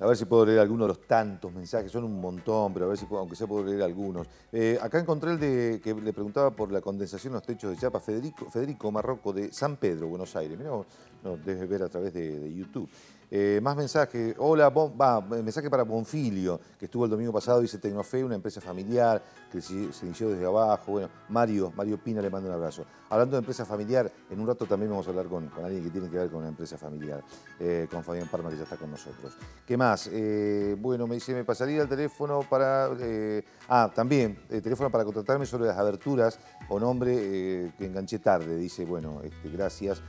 ver si puedo leer algunos de los tantos mensajes, son un montón, pero a ver si puedo, aunque sea puedo leer algunos. Acá encontré el de que le preguntaba por la condensación en los techos de chapa, Federico Marroco de San Pedro, Buenos Aires. Mirá, nos debes ver a través de YouTube. Más mensajes. Hola, mensaje para Bonfilio, que estuvo el domingo pasado, dice Tecnofe, una empresa familiar que se inició desde abajo. Bueno, Mario Pina le manda un abrazo. Hablando de empresa familiar, en un rato también vamos a hablar con alguien que tiene que ver con una empresa familiar, con Fabián Parma, que ya está con nosotros. ¿Qué más? Bueno, me dice, me pasaría el teléfono para... también, teléfono para contratarme sobre las aberturas o nombre que enganché tarde. Dice, bueno, gracias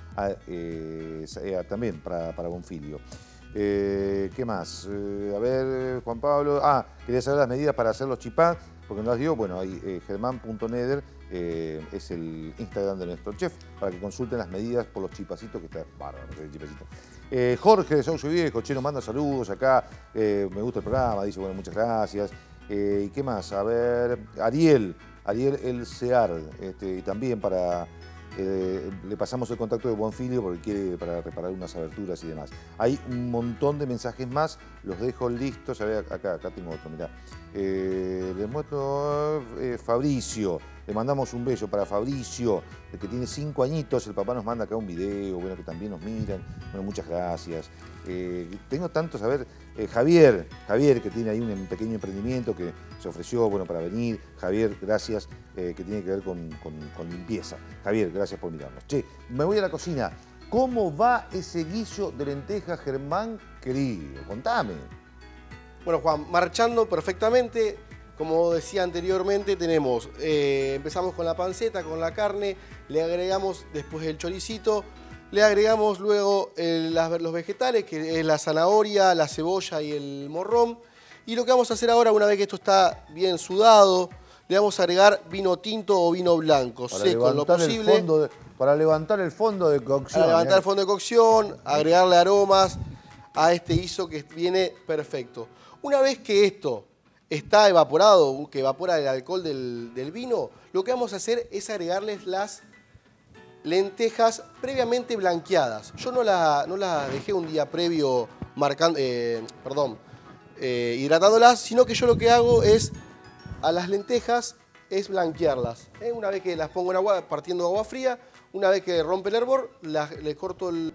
también para Bonfilio. ¿Qué más? A ver, Juan Pablo. Quería saber las medidas para hacer los chipás, porque no las dio. Bueno, ahí germán.neder es el Instagram de nuestro chef, para que consulten las medidas por los chipacitos, que está bárbaro el chipacito. Jorge de Sauce Viejo, che, nos manda saludos acá. Me gusta el programa, dice, bueno, muchas gracias. ¿Y qué más? A ver, Ariel El Sear, y también para... le pasamos el contacto de Bonfilio porque quiere para reparar unas aberturas y demás. Hay un montón de mensajes más, los dejo listos. A ver, acá tengo otro, mirá. Les muestro Fabricio, le mandamos un beso para Fabricio, el que tiene 5 añitos, el papá nos manda acá un video, bueno, que también nos miran, bueno, muchas gracias. Tengo tantos, a ver, Javier, que tiene ahí un pequeño emprendimiento que se ofreció, bueno, para venir. Javier, gracias, que tiene que ver con limpieza. Javier, gracias por mirarnos. Che, me voy a la cocina. ¿Cómo va ese guiso de lentejas, Germán, querido? Contame. Bueno, Juan, marchando perfectamente. Como decía anteriormente, empezamos con la panceta, con la carne, le agregamos después el choricito, le agregamos luego los vegetales, que es la zanahoria, la cebolla y el morrón. Y lo que vamos a hacer ahora, una vez que esto está bien sudado, le vamos a agregar vino tinto o vino blanco, seco en lo posible. Para levantar el fondo de cocción. Para levantar el fondo de cocción, agregarle aromas a este guiso que viene perfecto. Una vez que esto está evaporado, que evapora el alcohol del vino, lo que vamos a hacer es agregarles las lentejas previamente blanqueadas. Yo no las dejé un día previo hidratándolas, sino que yo lo que hago es a las lentejas es blanquearlas. Una vez que las pongo en agua, partiendo de agua fría, una vez que rompe el hervor, le corto y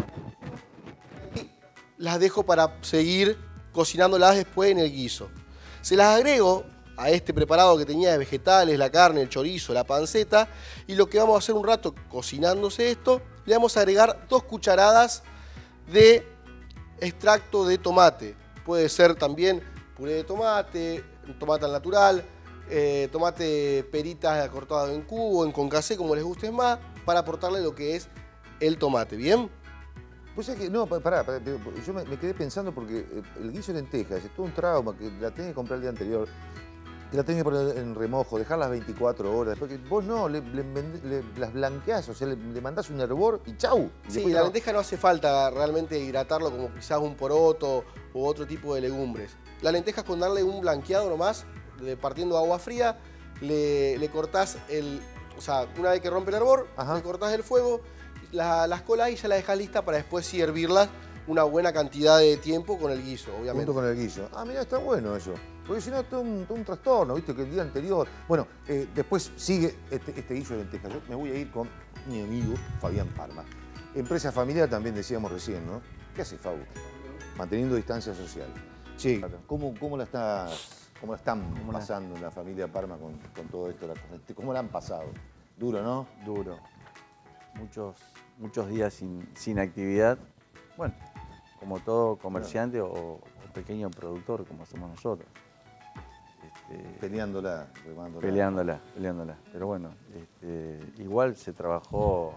las dejo para seguir cocinándolas después en el guiso. Se las agrego a este preparado que tenía de vegetales, la carne, el chorizo, la panceta, y lo que vamos a hacer un rato cocinándose esto, le vamos a agregar 2 cucharadas de extracto de tomate. Puede ser también puré de tomate, tomate al natural, tomate peritas cortado en cubo, en concassé, como les guste más, para aportarle lo que es el tomate, ¿bien? Pues es que, no, pará, yo me quedé pensando porque el guiso de lentejas es todo un trauma, que la tenés que comprar el día anterior, que la tenés que poner en remojo, dejarlas 24 horas, porque vos no, las blanqueás, o sea, le mandás un hervor y chau. Sí, la lenteja no hace falta realmente hidratarlo como quizás un poroto u otro tipo de legumbres. La lenteja es con darle un blanqueado nomás, partiendo de agua fría, le cortás una vez que rompe el hervor, le cortás el fuego, las colás y ya la dejás lista para después sí hervirlas una buena cantidad de tiempo con el guiso, obviamente. Junto con el guiso. Mirá, está bueno eso. Porque si no, es todo un trastorno, ¿viste? Que el día anterior... Bueno, después sigue este guiso de lentejas. Yo me voy a ir con mi amigo Fabián Parma. Empresa familiar también decíamos recién, ¿no? ¿Qué hace, Fabu? Manteniendo distancia social. Che, ¿cómo la están pasando en la familia Parma con todo esto? ¿Cómo la han pasado? Duro, ¿no? Duro. Muchos días sin actividad. Bueno, como todo comerciante o pequeño productor, como somos nosotros. Peleándola. Peleándola. Pero bueno, igual se trabajó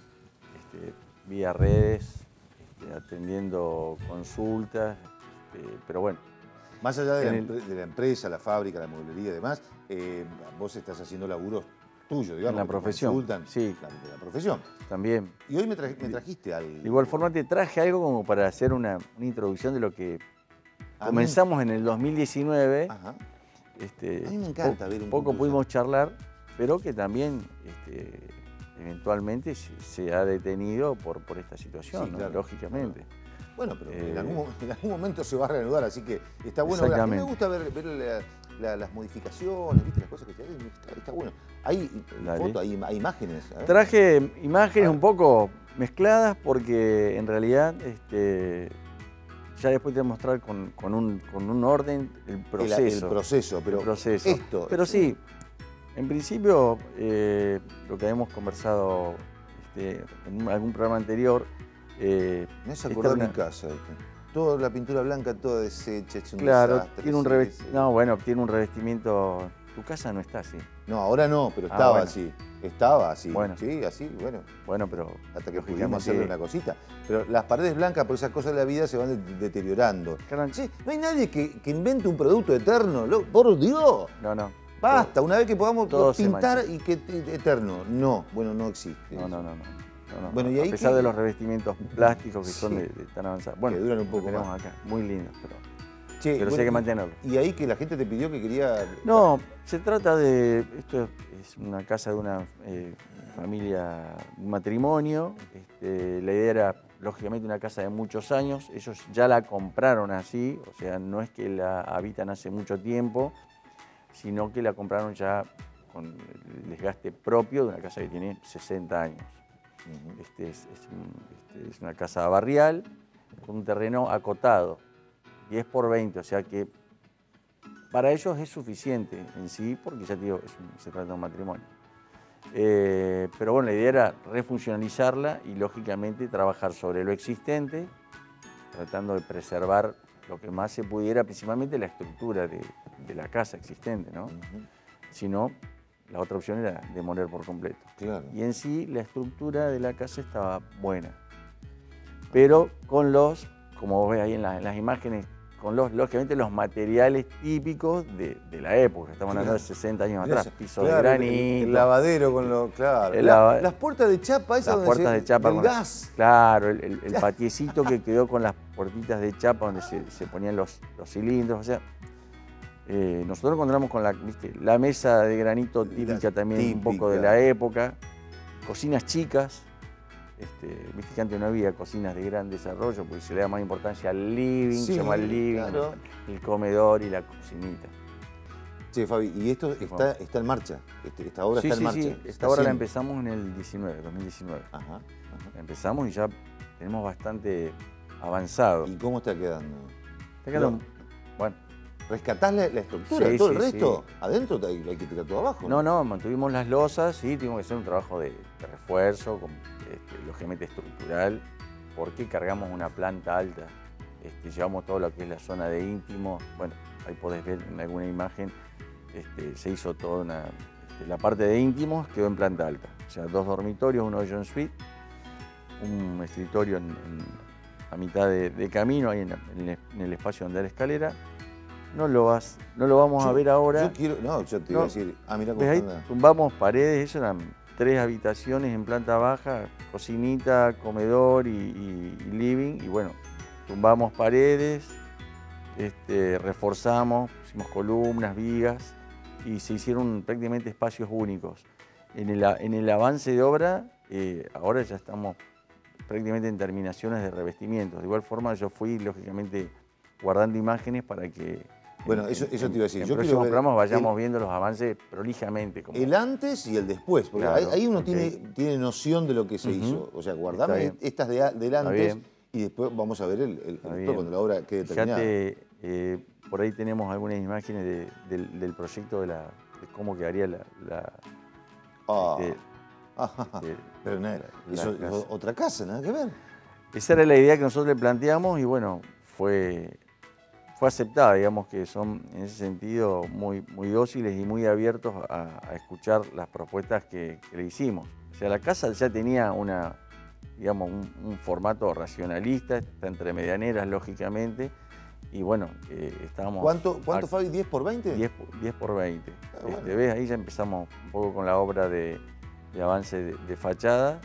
vía redes, atendiendo consultas, pero bueno. Más allá de la empresa, la fábrica, la mueblería y demás, vos estás haciendo laburos tuyos, digamos. En la profesión. Sí. La profesión. También. Y hoy me trajiste algo. De igual forma te traje algo como para hacer una introducción de lo que comenzamos en el 2019. Ajá. A mí me encanta ver un poco pudimos charlar, pero que también eventualmente se ha detenido por esta situación, sí, ¿no? Claro. Lógicamente. Bueno, pero Eh, en algún momento se va a reanudar, así que está bueno. A mí me Exactamente. gusta ver las modificaciones, ¿viste? Las cosas que se hacen, está bueno. Hay Dale. fotos, hay imágenes. ¿Eh? Traje imágenes un poco mezcladas porque en realidad ya después te voy a mostrar con un orden el proceso. El proceso, pero El proceso. esto. Pero sí, en principio, lo que habíamos conversado en algún programa anterior. Me hace acordar mi casa. Toda la pintura blanca, toda deshecha, hecha un Claro, desastre. tiene un sí, revestimiento. sí. No, bueno, tiene un revestimiento. Tu casa no está así. No, ahora no, pero estaba bueno. así. Estaba así. Bueno. Sí, así, bueno. Bueno, pero. Hasta que lógicamente, pudimos hacerle una cosita. Pero las paredes blancas, por esas cosas de la vida, se van deteriorando. Claro. Sí, no hay nadie que invente un producto eterno. Por Dios. No. Basta, una vez que podamos todo se pintar mancha. y que eterno. No, bueno, no existe. No. Bueno, ¿y ahí a pesar qué? de los revestimientos plásticos que Sí. son de tan avanzados. Bueno, Que duran un lo poco tenemos más. acá, muy lindos, Che, pero sí bueno, hay que mantenerlo. Y ahí que la gente te pidió que quería... No, se trata de. Esto es una casa de una familia, un matrimonio. La idea era, lógicamente, una casa de muchos años. Ellos ya la compraron así, o sea, no es que la habitan hace mucho tiempo, sino que la compraron ya con el desgaste propio de una casa que tiene 60 años. Es una casa barrial con un terreno acotado, 10 por 20, o sea que para ellos es suficiente en sí, porque ya te digo, se trata de un matrimonio. Pero bueno, la idea era refuncionalizarla y lógicamente trabajar sobre lo existente, tratando de preservar lo que más se pudiera, principalmente la estructura de la casa existente, ¿no? Si no, la otra opción era demoler por completo. Claro. Y en sí la estructura de la casa estaba buena, pero con los, como vos ves ahí en las imágenes, con lógicamente los materiales típicos de la época. Estamos hablando de 60 años atrás, pisos de granito. El lavadero con lo... Claro. Las puertas de chapa, esas las donde puertas de chapa del con gas. Claro, el patiecito que quedó con las puertitas de chapa donde se ponían los cilindros. O sea, nosotros encontramos con la mesa de granito típica también, un poco de la época. Cocinas chicas. Viste que antes no había cocinas de gran desarrollo porque se le da más importancia al living, Sí, se llama el living, claro. el comedor y la cocinita. Che, Fabi, y esto está en marcha. Esta obra está en marcha. Sí. Esta obra la empezamos en el 2019. Ajá. La empezamos y ya tenemos bastante avanzado. ¿Y cómo está quedando? Está quedando, bueno. ¿Rescatás la estructura? Sí, ¿Todo sí, el resto? sí. ¿Adentro hay que tirar todo abajo? No, mantuvimos las losas, sí, tuvimos que hacer un trabajo de refuerzo, lógicamente estructural, porque cargamos una planta alta. Llevamos todo lo que es la zona de íntimo. Bueno, ahí podés ver en alguna imagen, se hizo toda la parte de íntimos quedó en planta alta. O sea, 2 dormitorios, 1 de suite, un escritorio a mitad de camino, ahí en el espacio donde hay la escalera. No lo vamos a ver ahora. Yo te iba a decir, mira cómo Ahí anda. tumbamos paredes, eso eran 3 habitaciones en planta baja, cocinita, comedor y living. Y bueno, tumbamos paredes, reforzamos, pusimos columnas, vigas y se hicieron prácticamente espacios únicos. En el avance de obra, ahora ya estamos prácticamente en terminaciones de revestimientos. De igual forma, yo fui, lógicamente, guardando imágenes para que Bueno, eso te iba a decir. en Yo quiero próximos ver programas vayamos viendo los avances prolijamente. el antes y el después, porque Claro, ahí uno ok. tiene noción de lo que se hizo. O sea, guardame Está bien. estas del antes bien. y después vamos a ver el después bien. cuando la obra quede terminada. Fíjate, por ahí tenemos algunas imágenes del proyecto de cómo quedaría Ah. este, Pero nada, eso es casa. otra casa, nada que ver. Esa era la idea que nosotros le planteamos y bueno, fue aceptada, digamos que son en ese sentido muy dóciles y muy abiertos a escuchar las propuestas que le hicimos. O sea, la casa ya tenía un formato racionalista, está entre medianeras, lógicamente, y bueno, estábamos... ¿Cuánto Fabi? ¿10 por 20? 10 por 20. Bueno. ¿Ves? Ahí ya empezamos un poco con la obra de avance de fachadas.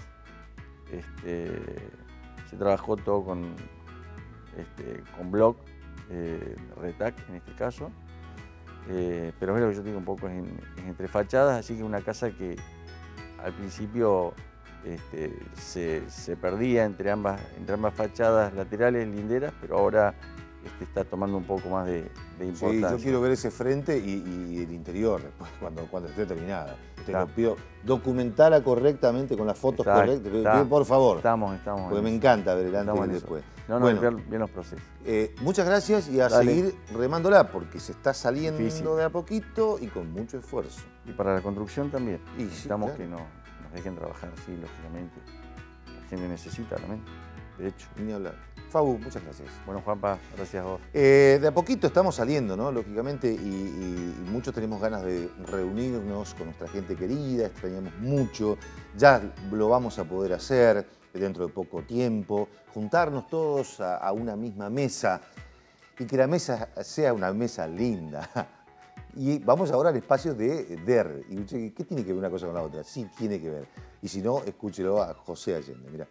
Se trabajó todo con block, retac en este caso. Pero es lo que yo digo un poco es entre fachadas, así que una casa que al principio se perdía entre ambas fachadas laterales, linderas, pero ahora está tomando un poco más de importancia. Sí, yo quiero ver ese frente y el interior después, cuando esté terminada. Te lo pido, documentala correctamente con las fotos correctas. Te pido, por favor. Estamos. Porque me encanta ver el antes y el después. Bueno, bien los procesos. Muchas gracias y a seguir remándola porque se está saliendo de a poquito y con mucho esfuerzo. Y para la construcción también. Y necesitamos que nos dejen trabajar, sí, lógicamente. La gente necesita también, de hecho. Ni hablar. Fabu, muchas gracias. Bueno, Juanpa, gracias a vos. De a poquito estamos saliendo, ¿no? Lógicamente, y muchos tenemos ganas de reunirnos con nuestra gente querida, extrañamos mucho, ya lo vamos a poder hacer dentro de poco tiempo, juntarnos todos a una misma mesa y que la mesa sea una mesa linda. Y vamos ahora al espacio de DER. Y ¿qué tiene que ver una cosa con la otra? Sí, tiene que ver. Y si no, escúchelo a José Allende. Mirá.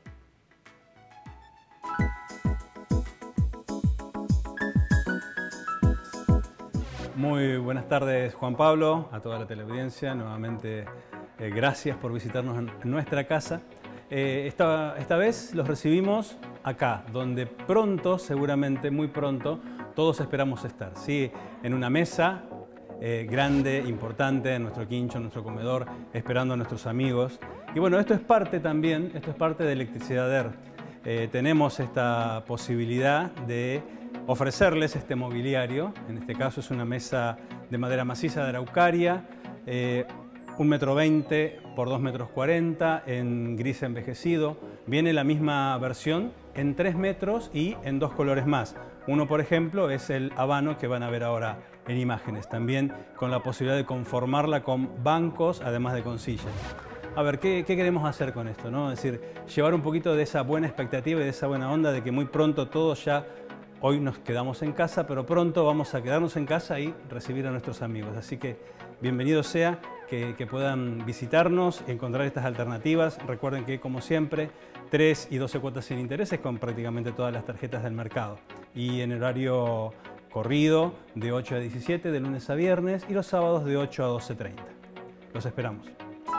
Muy buenas tardes, Juan Pablo, a toda la teleaudiencia. Nuevamente, gracias por visitarnos en nuestra casa. Esta vez los recibimos acá, donde pronto, seguramente muy pronto, todos esperamos estar. ¿Sí? En una mesa grande, importante, en nuestro quincho, en nuestro comedor, esperando a nuestros amigos. Y bueno, esto es parte también, esto es parte de Electricidad DER. Tenemos esta posibilidad de ofrecerles este mobiliario. En este caso es una mesa de madera maciza de araucaria, 1,20 m por 2,40 m en gris envejecido. Viene la misma versión en 3 metros y en 2 colores más. Uno, por ejemplo, es el habano que van a ver ahora en imágenes. También con la posibilidad de conformarla con bancos, además de con sillas. A ver, ¿qué queremos hacer con esto, ¿no? Es decir, llevar un poquito de esa buena expectativa y de esa buena onda de que muy pronto todos ya, hoy nos quedamos en casa, pero pronto vamos a quedarnos en casa y recibir a nuestros amigos. Así que bienvenido sea que puedan visitarnos y encontrar estas alternativas. Recuerden que, como siempre, 3 y 12 cuotas sin intereses con prácticamente todas las tarjetas del mercado. Y en horario corrido de 8 a 17, de lunes a viernes, y los sábados de 8 a 12:30. Los esperamos.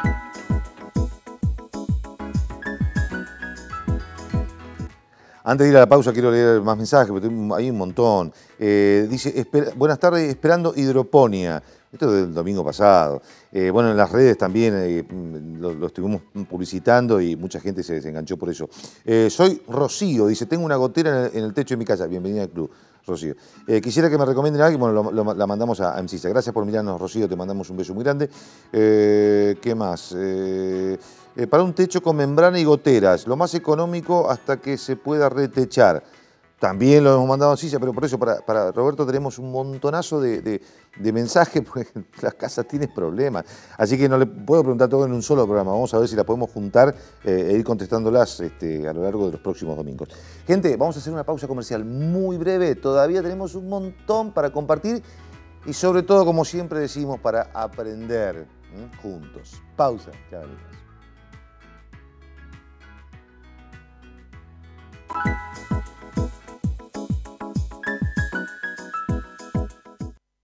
Antes de ir a la pausa quiero leer más mensajes, porque hay un montón. Dice, buenas tardes, esperando hidroponía. Esto es del domingo pasado. Bueno, en las redes también lo estuvimos publicitando y mucha gente se enganchó por eso. Soy Rocío, dice, tengo una gotera en el techo de mi casa. Bienvenida al club, Rocío. Quisiera que me recomienden a alguien, bueno, la mandamos a MCISA. Gracias por mirarnos, Rocío, te mandamos un beso muy grande. ¿Qué más? Para un techo con membrana y goteras, lo más económico hasta que se pueda retechar. También lo hemos mandado a Silla, pero por eso para Roberto tenemos un montonazo de mensajes, porque las casas tienen problemas. Así que no le puedo preguntar todo en un solo programa. Vamos a ver si la podemos juntar e ir contestándolas a lo largo de los próximos domingos. Gente, vamos a hacer una pausa comercial muy breve. Todavía tenemos un montón para compartir y sobre todo, como siempre decimos, para aprender juntos. Pausa, ya venimos.